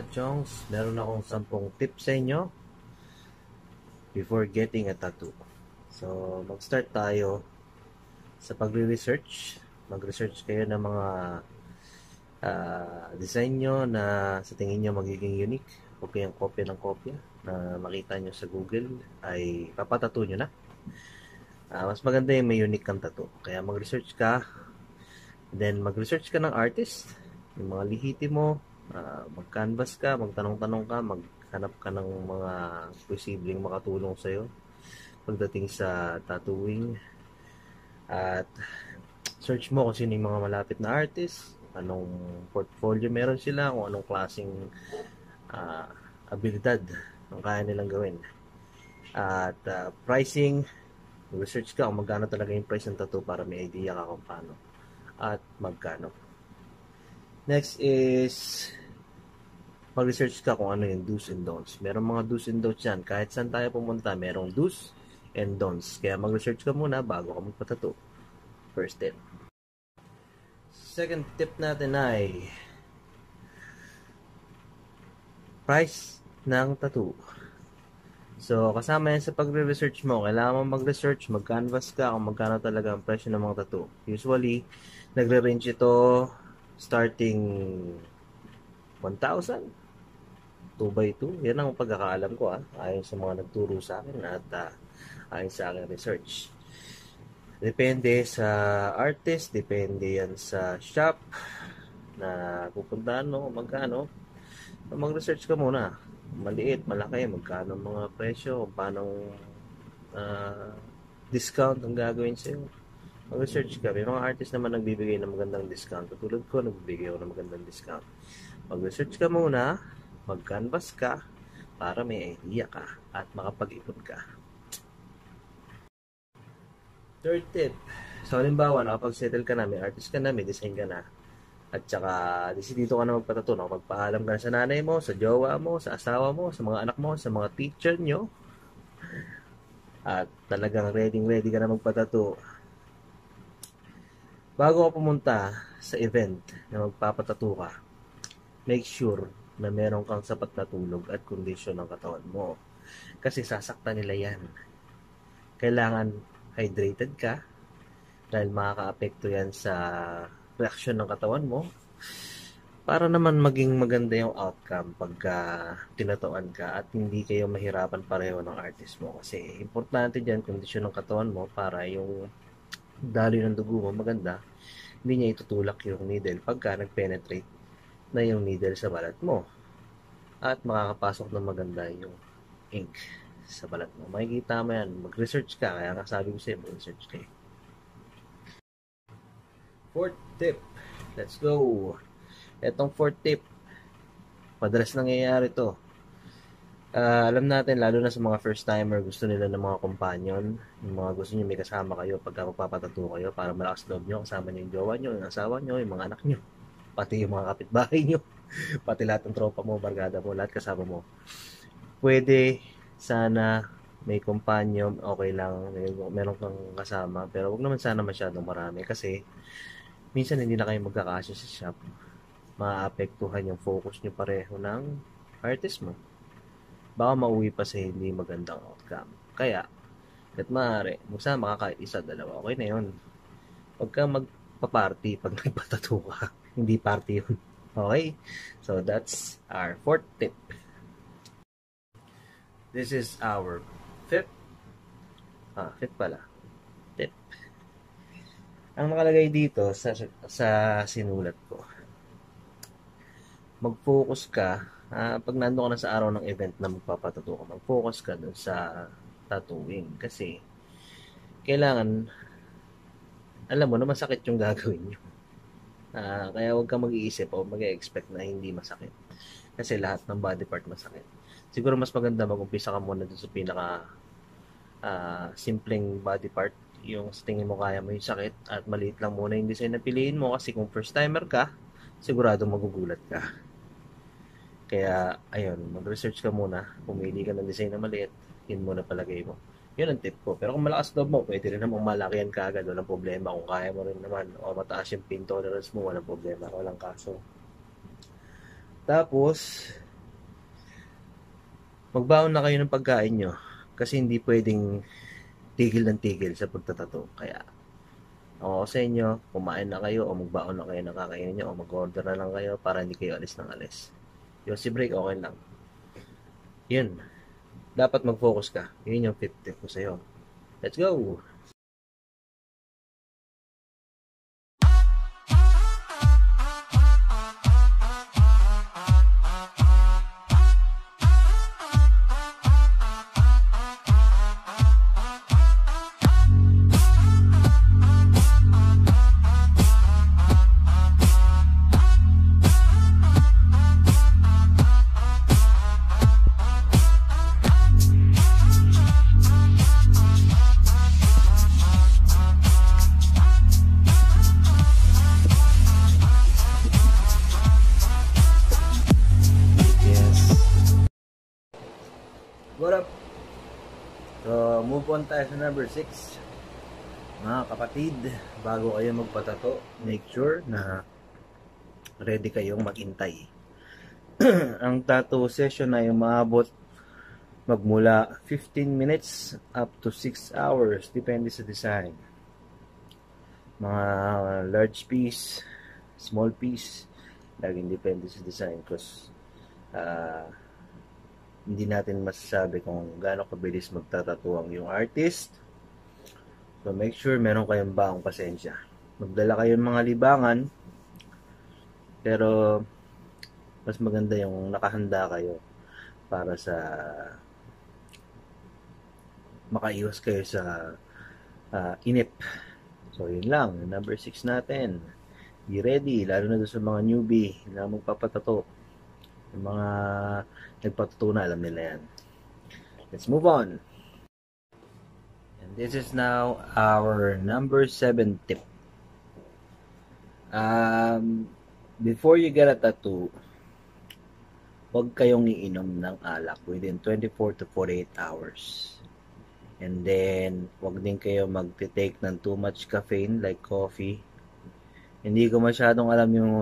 mga chongs, meron akong 10 tips sa inyo before getting a tattoo. So, mag-start tayo sa pagre-research. Mag-research kayo ng mga design nyo na sa tingin nyo magiging unique. Huwag kayong kopya ng kopya na makita nyo sa Google ay papatattoo nyo na. Mas maganda yung may unique kang tattoo. Kaya mag-research ka, then mag-research ka ng artist, yung mga lihiti mo, mag-canvas ka, magtanong-tanong ka, maghanap ka ng mga posibleng makatulong sa'yo pagdating sa tattooing. At search mo kung sino yung mga malapit na artist, anong portfolio meron sila, kung anong klaseng abilidad ang kaya nilang gawin. At pricing, research ka kung magkano talaga yung price ng tattoo para may idea ka kung paano at magkano. Next is mag-research ka kung ano yung do's and don'ts. Merong mga do's and don'ts yan. Kahit saan tayo pumunta, merong do's and don'ts. Kaya mag-research ka muna bago ka magpatattoo. First tip. Second tip natin ay price ng tattoo. So, kasama yan sa pagre-research mo. Kailangan mo mag-research, mag-canvas ka kung magkano talaga ang presyo ng mga tattoo. Usually, nagre-range ito starting 1,000, 2x2. Yan ang pagkakaalam ko ayon sa mga nagturo sa akin at ayon sa aking research. Depende sa artist, depende yan sa shop na pupuntahan mo, magkano. Mag-research ka muna. Maliit, malaki, magkano mga presyo, paano discount ang gagawin sa'yo. Mag-research ka. May mga artist naman nagbibigay ng magandang discount. Tulad ko, nagbibigay ako ng magandang discount. Mag-research ka muna, mag-canvas ka, para may idea ka at makapag-ipon ka. Third tip. So, halimbawa, nakapag-settle ka na, may artist ka na, may design ka na, at saka dito ka na magpatattoo, magpaalam ka na sa nanay mo, sa jowa mo, sa asawa mo, sa mga anak mo, sa mga teacher nyo, at talagang ready ka na magpatattoo. Bago ka pumunta sa event na magpapatattoo ka, make sure na meron kang sapat na tulog at kondisyon ng katawan mo. Kasi sasaktan nila yan. Kailangan hydrated ka dahil makaka-apekto yan sa reaksyon ng katawan mo para naman maging maganda yung outcome pagka tinatuan ka at hindi kayo mahirapan pareho ng artist mo. Kasi importante dyan kondisyon ng katawan mo para yung daloy ng dugo mo maganda, hindi niya itutulak yung needle pagka nag-penetrate na yung needle sa balat mo at makakapasok ng maganda yung ink sa balat mo. Makikita mo yan, mag-research ka, kaya nga sabi ko sa'yo, mag-research ka. Fourth tip, let's go. Etong fourth tip, madalas nangyayari to. Alam natin, lalo na sa mga first timer, gusto nila ng mga companion, yung mga gusto nyo may kasama kayo pagka magpapatattoo kayo para malakas loob nyo, kasama nyo yung jowa nyo, yung asawa nyo, yung mga anak nyo, pati yung mga kapitbahay nyo, pati lahat ng tropa mo, barkada mo, lahat kasama mo. Pwede sana may companion, okay lang, meron kang kasama, pero wag naman sana masyadong marami kasi minsan hindi na kayo magkakasya sa shop. Maaapektuhan yung focus nyo pareho ng artist mo. Baka mauwi pa sa hindi magandang outcome. Kaya, kahit maaari, magsama ka kahit isa, dalawa, okay na yun. Huwag kang magpa-party pag nagpatattoo ka. Hindi party yun. Okay? So, that's our fourth tip. This is our fifth pala. Tip. Ang nakalagay dito sa sinulat ko, mag-focus ka pag nando ka na sa araw ng event na magpapatattoo ka, mag-focus ka dun sa tattooing kasi kailangan alam mo na masakit yung gagawin nyo. Kaya huwag kang mag-iisip o mag-expect na hindi masakit kasi lahat ng body part masakit. Siguro mas maganda mag-umpisa ka muna dun sa pinaka simpleng body part, yung sa tingin mo kaya mo yung sakit at maliit lang muna yung design na piliin mo kasi kung first timer ka, sigurado magugulat ka. Kaya, ayun, mag-research ka muna. Pumili ka ng design na maliit, yun muna palagay mo. Yun ang tip ko. Pero kung malakas loob mo, pwede rin namang malaki yan kaagad. Walang problema. Kung kaya mo rin naman, o mataas yung pain tolerance mo, walang problema. Walang kaso. Tapos, magbaon na kayo ng pagkain nyo. Kasi hindi pwedeng tigil ng tigil sa pagtatato. Kaya, ako sa inyo, kumain na kayo o magbaon na kayo ng kakainin nyo o mag-order na lang kayo para hindi kayo alis ng alis. Yung si break, okay lang. Yun. Dapat mag-focus ka. Yun yung 5 tip ko sa'yo. Let's go! What up? So, move on tayo sa number 6. Mga kapatid, bago kayo magpatato, make sure na ready kayong maghintay. Ang tattoo session ay umaabot magmula 15 minutes up to 6 hours, depende sa design. Mga large piece, small piece, laging depende sa design because hindi natin masasabi kung gaano kabilis magtatatuang yung artist. So make sure meron kayong baong pasensya. Magdala kayong mga libangan, pero mas maganda yung nakahanda kayo para sa makaiwas kayo sa inip. So yun lang, number 6 natin. Be ready, lalo na doon sa mga newbie na magpapatato. Yung mga nagpatato na, alam nila yan. Let's move on. And this is now our number 7 tip. Before you get a tattoo, huwag kayong iinom ng alak within 24 to 48 hours. And then, huwag din kayo mag-take ng too much caffeine like coffee. Hindi ko masyadong alam yung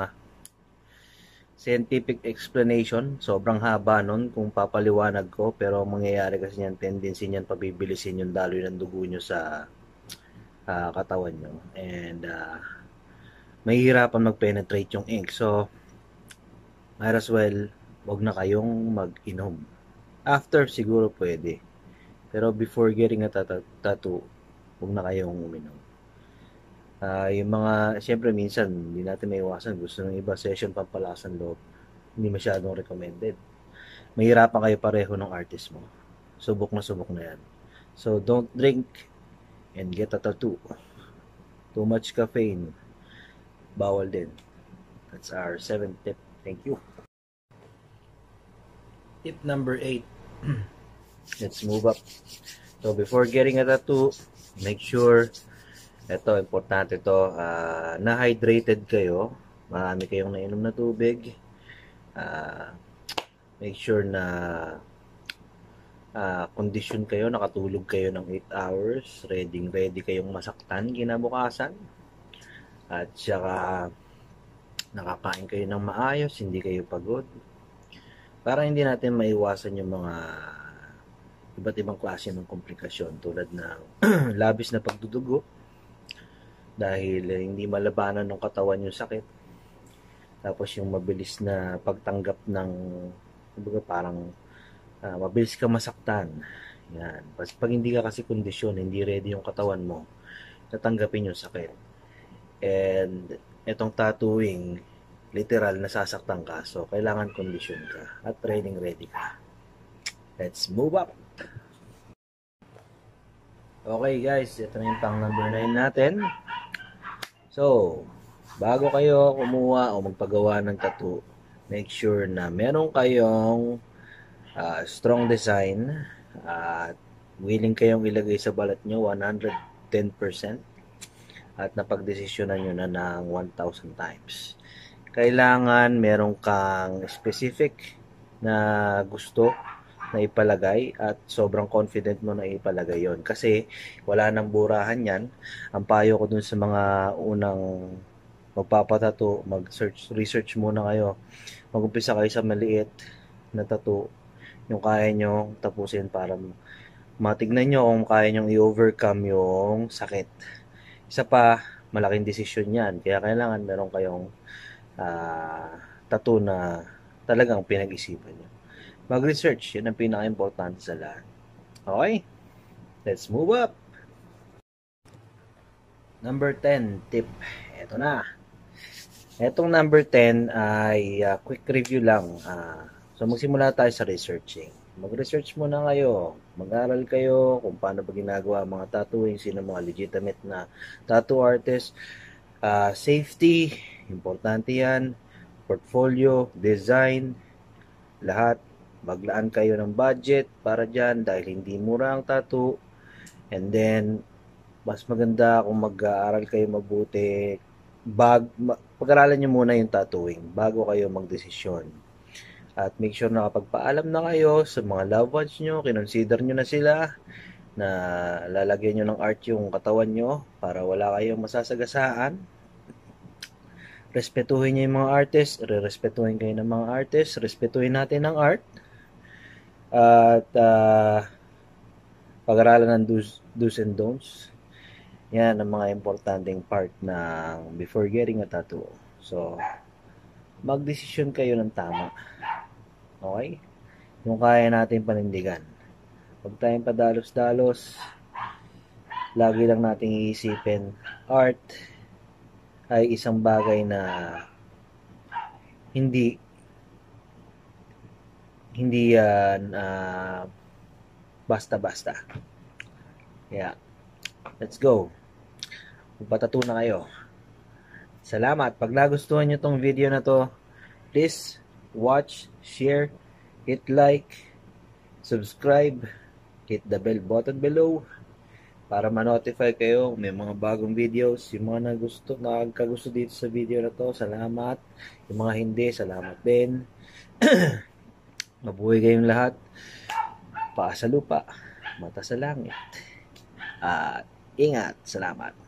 scientific explanation. Sobrang haba nun kung papaliwanag ko. Pero ang mangyayari kasi niyan, tendency niyan pabibilisin yung daloy ng dugo nyo sa katawan nyo. And mahihirapan mag-penetrate yung ink. So, might as well, wag na kayong mag-inom. After, siguro pwede. Pero before getting a tattoo, wag na kayong uminom. Yung mga, siyempre minsan, hindi natin may iwasan. Gusto ng iba, session pampalasan loob. Hindi masyadong recommended. Mahirapan kayo pareho ng artist mo. Subok na yan. So, don't drink and get a tattoo. Too much caffeine, bawal din. That's our 7th tip. Thank you. Tip number 8. Let's move up. So, before getting a tattoo, make sure ito, importante to, na-hydrated kayo, marami kayong nainom na tubig, make sure na condition kayo, nakatulog kayo ng 8 hours, ready kayong masaktan kinabukasan, at saka nakakain kayo ng maayos, hindi kayo pagod, para hindi natin maiwasan yung mga iba't ibang klase ng komplikasyon tulad ng labis na pagdudugo, dahil hindi malabanan ng katawan yung sakit. Tapos yung mabilis na pagtanggap ng parang mabilis ka masaktan. Yan. Pag hindi ka kasi kondisyon, hindi ready yung katawan mo, tatanggapin yung sakit. And etong tattooing, literal nasasaktan ka. So kailangan kondisyon ka at ready ka. Let's move up. Okay guys, ito na yung pang number 9 natin. So, bago kayo kumuha o magpagawa ng tattoo, make sure na meron kayong strong design at willing kayong ilagay sa balat nyo 110% at napagdesisyonan nyo na ng 1,000 times. Kailangan meron kang specific na gusto na ipalagay at sobrang confident mo na ipalagay yon, kasi wala nang burahan yan. Ang payo ko dun sa mga unang magpapatato, research muna kayo, mag-umpisa kayo sa maliit na tattoo, yung kaya nyo tapusin para matignan nyo kung kaya nyo i-overcome yung sakit. Isa pa, malaking desisyon yan. Kaya kailangan meron kayong tattoo na talagang pinag-isipan nyo. Mag-research, yun ang pinaka-importante sa lahat. Okay? Let's move up! Number 10, tip. Ito na. Etong number 10 ay quick review lang. So magsimula tayo sa researching. Mag-research muna kayo. Mag-aral kayo kung paano ba ginagawa ang mga tattooing, sino mga legitimate na tattoo artist. Safety, importante yan. Portfolio, design, lahat. Maglaan kayo ng budget para dyan dahil hindi mura ang tattoo. And then, mas maganda kung mag-aaral kayo mabuti. Pag-aralan nyo muna yung tattooing bago kayo magdesisyon. At make sure na kapag paalam na kayo sa mga loved ones nyo, kinonsider nyo na sila na lalagyan nyo ng art yung katawan nyo para wala kayong masasagasaan. Respetuhin nyo yung mga artist, re-respetuhin kayo ng mga artist, respetuhin natin ang art. At pag-aralan ng do's and don'ts. Yan ang mga importanteng part ng before getting a tattoo. So, magdesisyon kayo ng tama. Okay? Yung kaya natin panindigan. Huwag tayong padalos-dalos. Lagi lang nating iisipin, art ay isang bagay na hindi yan basta-basta. Yeah. Let's go. Magpatato na kayo. Salamat. Pag nagustuhan nyo tong video na to, please watch, share, hit like, subscribe, hit the bell button below para ma-notify kayo may mga bagong videos. Yung mga nagkagusto dito sa video na to, salamat. Yung mga hindi, salamat din. Mabuhay kayong lahat. Paa sa lupa, mata sa langit. At ingat. Salamat.